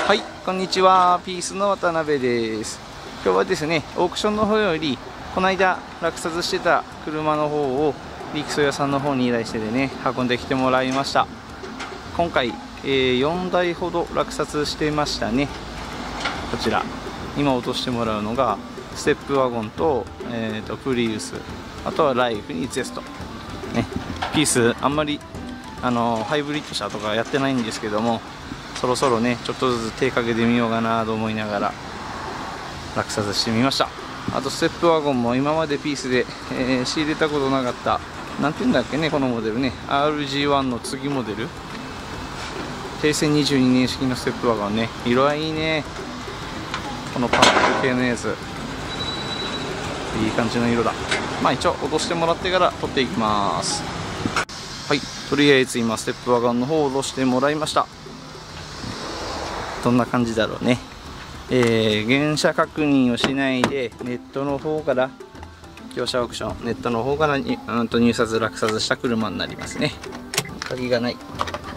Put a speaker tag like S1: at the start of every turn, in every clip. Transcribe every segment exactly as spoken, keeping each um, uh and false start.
S1: はい、こんにちは。ピースの渡辺です。今日はですね、オークションの方よりこの間落札してた車の方を力士屋さんの方に依頼してでね、運んできてもらいました。今回、えー、よんだいほど落札してましたね。こちら今落としてもらうのがステップワゴンと、えー、とプリウス、あとはライフにゼスト、ね、ピースあんまりあのハイブリッド車とかやってないんですけども、そろそろねちょっとずつ手かけてみようかなと思いながら落札してみました。あとステップワゴンも今までピースで、えー、仕入れたことなかった、なんていうんだっけね、このモデルね アールジーワン の次モデル、平成にじゅうにねん式のステップワゴンね、色合いいいね。このパック系のやついい感じの色だ。まあ一応落としてもらってから取っていきます。はい、とりあえず今ステップワゴンの方を下ろしてもらいました。どんな感じだろうね。えー、原車確認をしないでネットの方から業者オークション、ネットの方からにうんと入札落札した車になりますね。鍵がない。よ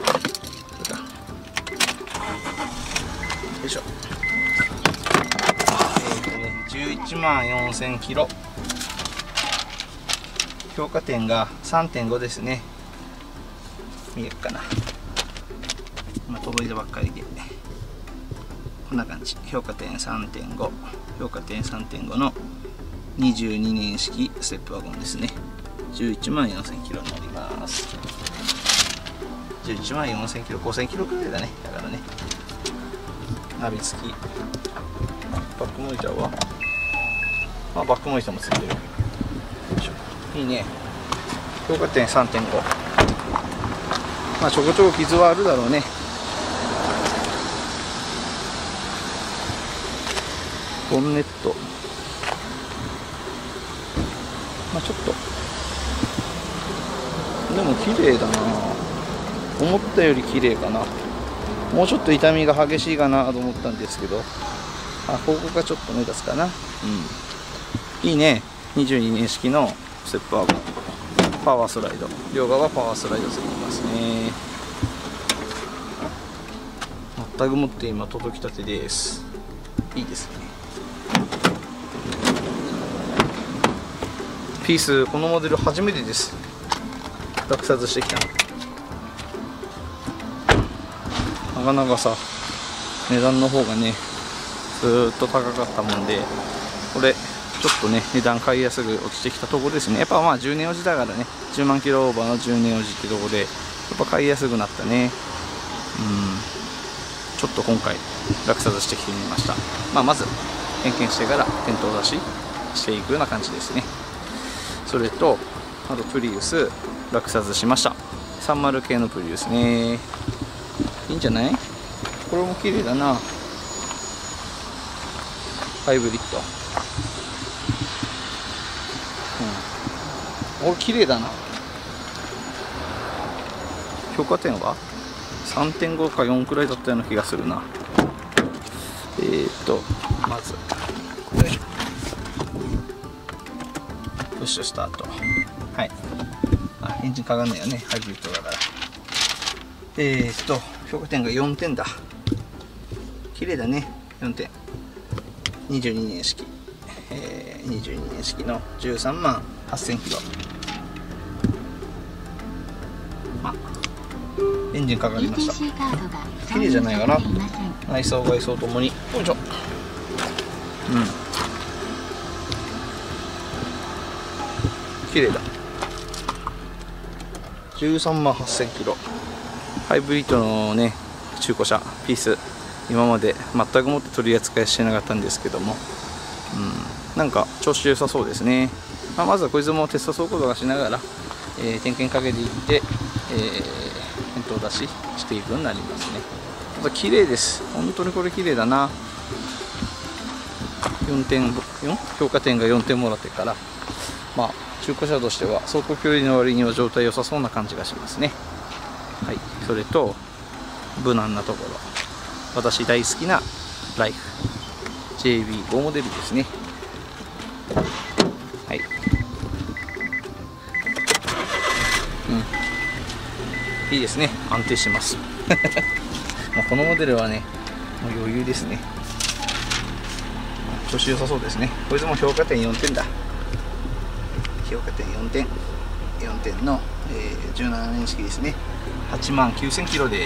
S1: いしょ。えーとね、じゅういちまんよんせんキロ、評価点が さんてんご ですね。見えるかな。今届いたばっかりでこんな感じ。評価点 さんてんご、 評価点 さんてんご のにじゅうにねん式ステップワゴンですね。じゅういちまんよんせんキロになります。じゅういちまんよんせんキロ、ごせんキロくらいだね。だからね、ナビ付き。バックモニターはあ、バックモニターもついてる。よいしょ。いいね。評価点 さんてんご。まあちょこちょこ傷はあるだろうね。ボンネット、まあちょっとでも綺麗だな。思ったより綺麗かな。もうちょっと傷みが激しいかなと思ったんですけど、あ、ここがちょっと目立つかな。うん、いいね。にじゅうにねん式のステップワゴン、パワースライド、両側パワースライドついてますね。全くもって今届きたてです。いいですね。ピースこのモデル初めてです、落札してきたの。なかなかさ、値段の方がねずーっと高かったもんで、これちょっとね値段買いやすく落ちてきたところですね。やっぱまあじゅうねんおじだからね、じゅうまんキロオーバーのじゅうねんおじってとこでやっぱ買いやすくなったね。うん、ちょっと今回落札してきてみました。まあまず点検してから店頭出ししていくような感じですね。それとあとプリウス落札しました。さんじゅう系のプリウスね、いいんじゃない？これも綺麗だな。ハイブリッド、うん、お、綺麗だな。評価点は さんてんご かよんくらいだったような気がするな。えーっとまずプッシュスタート。はい。あ、エンジンかかんないよね。ハイブリッドだから。えーっと、評価点がよんてんだ。綺麗だね。よんてん。にじゅうにねん式。えー、にじゅうにねん式のじゅうさんまんはっせんキロ。あ、エンジンかかりました。綺麗じゃないかな。内装外装ともに。よいしょ。うん。綺麗だ。じゅうさんまんはっせんキロ、ハイブリッドのね中古車ピース、今まで全くもって取り扱いしてなかったんですけども、うん、なんか調子良さそうですね。まあ、まずはこいつもテスト走行とかしながら、えー、点検かけていって、えー、店頭出ししていくようになりますね。あと綺麗です。本当にこれ綺麗だな。よんてんよん、評価点がよんてんもらってから、まあ中古車としては走行距離の割には状態良さそうな感じがしますね。はい、それと無難なところ、私大好きなライフ ジェイビーご モデルですね。はい、うん、いいですね。安定してますもうこのモデルはねう余裕ですね。調子良さそうですね。こいつも評価点よんてんだ。評価点よんてん、よんてんの、えー、じゅうななねん式ですね。はちまんきゅうせんキロです。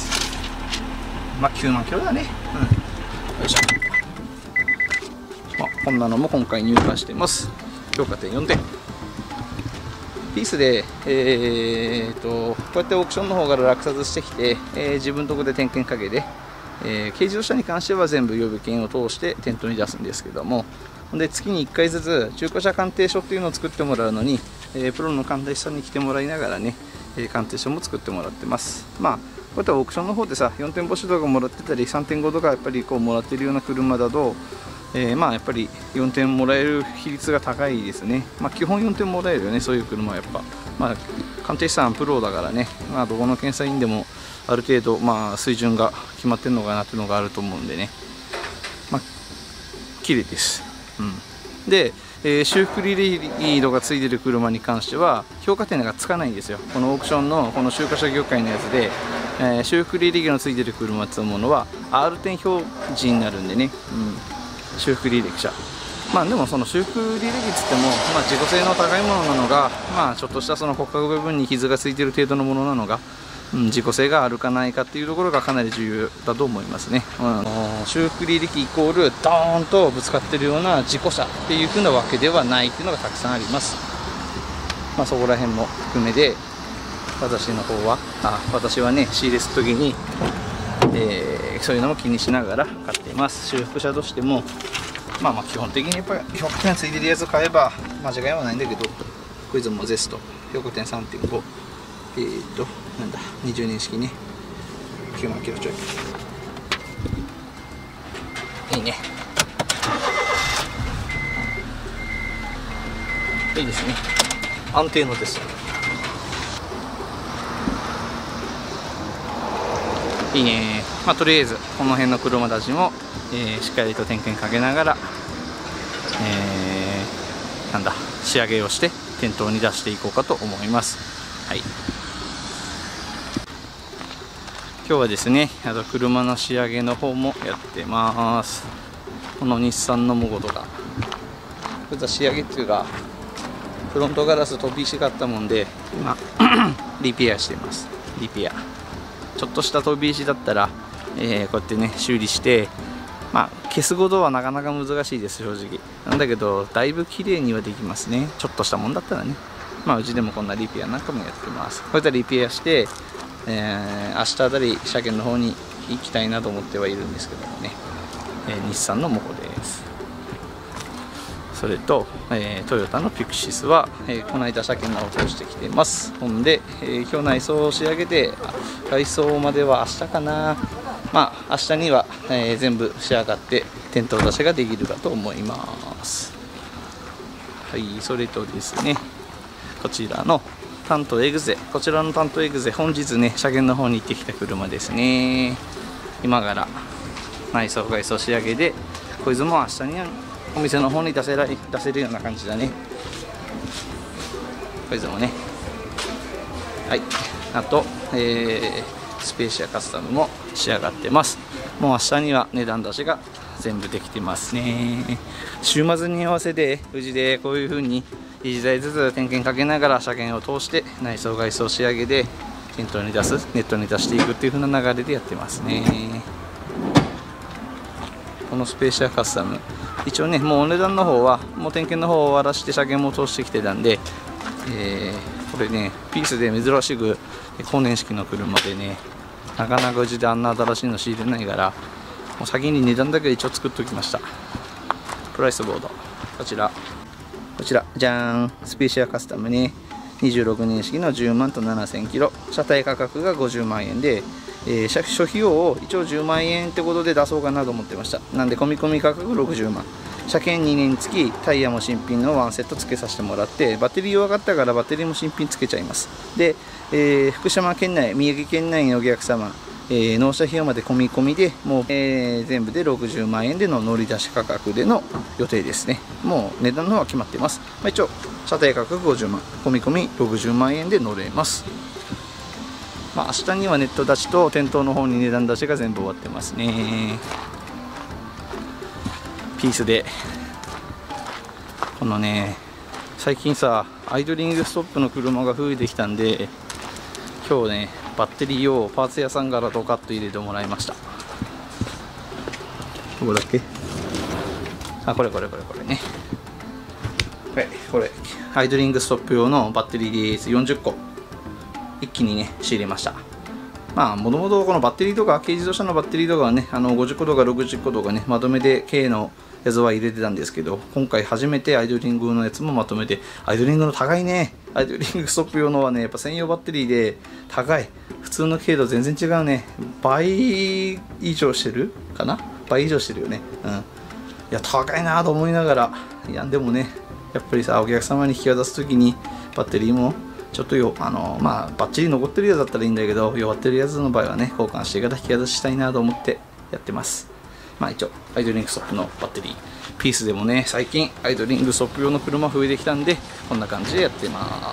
S1: まあきゅうまんキロだね。うん、よいしょ。まあ、こんなのも今回入荷してます。評価点よんてん。ピースで、えー、とこうやってオークションの方から落札してきて、えー、自分のところで点検かけで、えー、軽自動車に関しては全部予備券を通して店頭に出すんですけども、で月にいっかいずつ中古車鑑定書っていうのを作ってもらうのに、えー、プロの鑑定士さんに来てもらいながらね、えー、鑑定書も作ってもらってます。まあこうやってオークションの方でさよんてん星とかもらってたり さんてんご とかやっぱりこうもらってるような車だと、えー、まあやっぱりよんてんもらえる比率が高いですね。まあ基本よんてんもらえるよね、そういう車はやっぱ。まあ鑑定士さんプロだからね、まあどこの検査員でもある程度まあ水準が決まってるのかなっていうのがあると思うんでね、まあ綺麗です。うん、で、えー、修復リリードがついてる車に関しては評価点がつかないんですよ。このオークションのこの中古車業界のやつで、えー、修復リリードのついてる車っていうものは アール 点表示になるんでね、うん、修復履歴車。まあでもその修復履歴っつっても、まあ、自己性の高いものなのが、まあ、ちょっとしたその骨格部分に傷がついている程度のものなのが、うん、自己性があるかないかっていうところがかなり重要だと思いますね。うん、修復履歴イコールドーンとぶつかってるような事故車っていう風なわけではないっていうのがたくさんあります。まあ、そこら辺も含めで私の方はあ私はね仕入れする時に、えー、そういうのも気にしながら買っています。修復車としてもまあまあ基本的にやっぱり評価点ついてるやつ買えば間違いはないんだけど、こいつもゼスト評価点 さんてんご、 えーっとなんだにじゅうねん式ね、きゅうまんキロちょい。いいね、いいですね、安定のテスト。いいね。まあとりあえずこの辺の車たちも、えー、しっかりと点検かけながら、えー、なんだ仕上げをして店頭に出していこうかと思います。はい、今日はですね、あと車の仕上げの方もやってます。この日産のモゴとかこいつは仕上げっていうかフロントガラス飛び石があったもんで今リペアしています。リペアちょっとした飛び石だったら、えー、こうやってね修理して、まあ消すことはなかなか難しいです正直。なんだけどだいぶ綺麗にはできますね、ちょっとしたもんだったらね。まあうちでもこんなリペアなんかもやってます。こういったリペアして、えー、明日あたり車検の方に行きたいなと思ってはいるんですけどもね、えー、日産のモコです。それと、えー、トヨタのピクシスは、えー、この間車検の方を通してきてます。ほんで、えー、今日内装を仕上げて外装までは明日かな、まあ明日には、えー、全部仕上がって店頭出しができるかと思います。はい、それとですね、こちらのタントエグゼ、こちらのタントエグゼ本日ね車検の方に行ってきた車ですね。今から内装外装仕上げでこいつも明日にはお店の方に出せら出せるような感じだね。こいつもね、はい、あと、えー、スペーシアカスタムも仕上がってます。もう明日には値段出しが全部できてますね。週末に合わせて無事でこういう風にいちだいずつ点検かけながら車検を通して内装外装仕上げで店頭に出す、ネットに出していくっていう風な流れでやってますね。このスペーシアカスタム一応ねもうお値段の方はもう点検の方を終わらして車検も通してきてたんで、えー、これねピースで珍しく後年式の車でね、なかなかうちであんな新しいの仕入れないからもう先に値段だけ一応作っておきました。プライスボードこちらこちらじゃーん、スペーシアカスタムね、にじゅうろくねん式のじゅうまんとななせんキロ、車体価格がごじゅうまんえんで、えー、初費用を一応じゅうまんえんってことで出そうかなと思ってました。なんで込み込み価格ろくじゅうまん、車検にねん付き、タイヤも新品のワンセット付けさせてもらって、バッテリー弱かったからバッテリーも新品付けちゃいます。で、えー、福島県内、宮城県内のお客様、えー、納車費用まで込み込みでもう、えー、全部でろくじゅうまんえんでの乗り出し価格での予定ですね。もう値段の方は決まってます。まあ、一応車体価格ごじゅうまん、込み込みろくじゅうまんえんで乗れます。 まあ、明日にはネット出しと店頭の方に値段出しが全部終わってますね。ピースでこのね、最近さアイドリングストップの車が増えてきたんで、今日ねバッテリーをパーツ屋さんからドカッと入れてもらいました。どこだっけ、あ、これこれこれこれね、はい、これアイドリングストップ用のバッテリーです。よんじゅっこ一気にね仕入れました。まあもともとこのバッテリーとか軽自動車のバッテリーとかはね、あのごじゅっことかろくじゅっことかねまとめて軽のやつは入れてたんですけど、今回初めてアイドリングのやつもまとめて、アイドリングの高いね、アイドリングストップ用のはねやっぱ専用バッテリーで高い、普通の軽度全然違うね、倍以上してるかな、倍以上してるよね。うん、いや高いなと思いながら、いやでもねやっぱりさ、お客様に引き渡す時にバッテリーもちょっとよ、あのまあバッチリ残ってるやつだったらいいんだけど、弱ってるやつの場合はね交換してから引き渡ししたいなと思ってやってます。まあ一応アイドリングストップのバッテリーピースでもね、最近アイドリングストップ用の車増えてきたんで、こんな感じでやってます。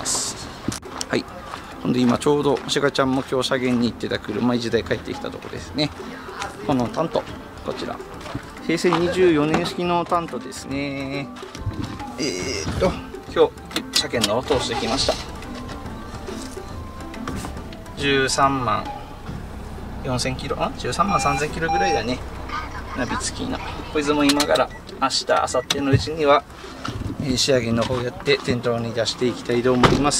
S1: はい、ほんで今ちょうどシガちゃんも今日車検に行ってた車いちだい帰ってきたところですね。このタント、こちらへいせいにじゅうよねん式のタントですね。えー、っと今日車検の方を通してきました。じゅうさんまんよんせんキロ、あじゅうさんまんさんぜんキロぐらいだね、ナビ付きの。こいつも今から明日明後日のうちには、えー、仕上げの方やって店頭に出していきたいと思います。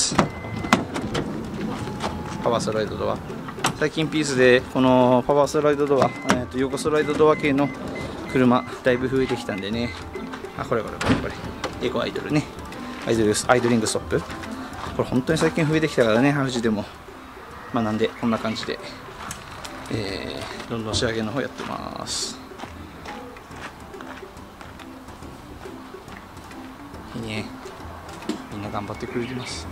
S1: パワースライドドア、最近ピースでこのパワースライドドア、えー、と横スライドドア系の車だいぶ増えてきたんでね、あこれこれこれこれエコアイドルね、アイドルアイドリングストップ、これ本当に最近増えてきたからね、ハウジでも。まあなんでこんな感じで、えー、どんどん仕上げの方やってます。いいね、みんな頑張ってくれてます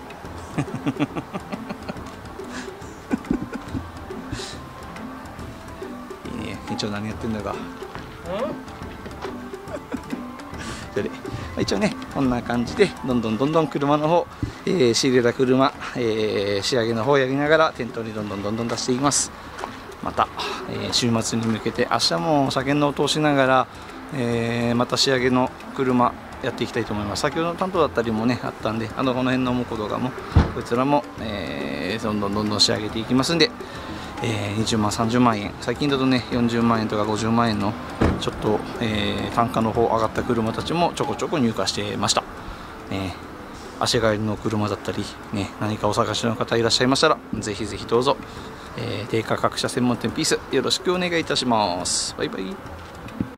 S1: いいね、一応何やってんだかで一応ねこんな感じでどんどんどんどん車の方、えー、仕入れた車、えー、仕上げの方やりながら店頭にどんどんどんどん出していきます。また、えー、週末に向けて明日も車検のを通しながら、えー、また仕上げの車やっていきたいと思います。先ほどの担当だったりもねあったんで、あのこの辺のモコ動画もこいつらも、えー、どんどんどんどん仕上げていきますんで、えー、にじゅうまんさんじゅうまんえん、最近だとねよんじゅうまんえんとかごじゅうまんえんのちょっと、えー、単価の方上がった車たちもちょこちょこ入荷してました、ね、足帰りの車だったり、ね、何かお探しの方いらっしゃいましたらぜひぜひどうぞ、えー、低価格車専門店ピースよろしくお願いいたします。バイバイ。